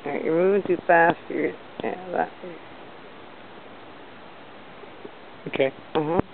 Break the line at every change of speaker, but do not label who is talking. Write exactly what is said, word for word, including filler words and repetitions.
Alright, you're moving too fast. You're, yeah, that.
Okay.
Uh-huh.